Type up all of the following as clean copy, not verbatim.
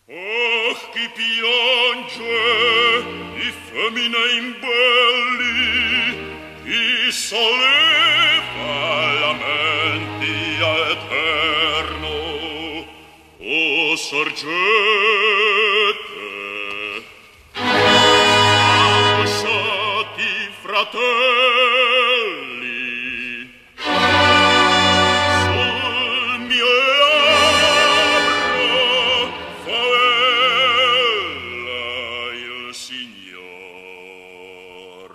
Oh, chi piange i femmine imbelli, chi solleva lamenti eterno, o sorgete, angosciati fratelli, sul mio labbro favella il Signor.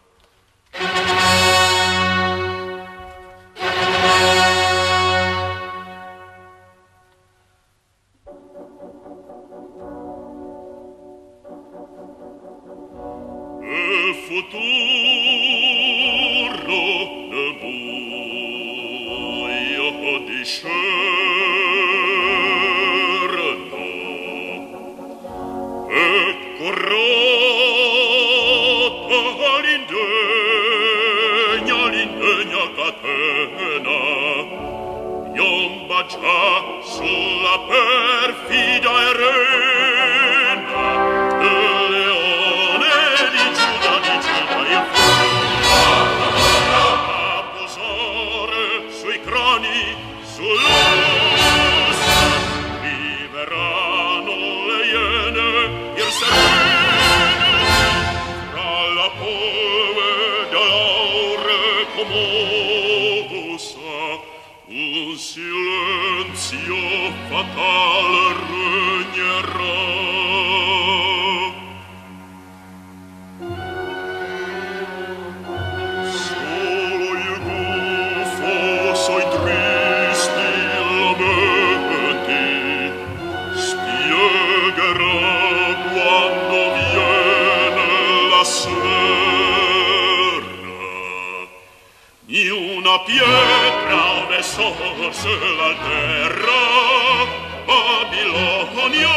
E futuro ne buio discerno e corrotta l'indegna catena piomba già sulla perfida arena del leone di Giuda il fuoco a posare sui crani sull'ossa viveranno le iene il sereno fra la polve dell'aure commossa un silenzio fatale regnerà. Solo il gufo suoi tristi lamenti spiegherà quando viene la sera. Ni una pietra ne sorse la terra, Babilonia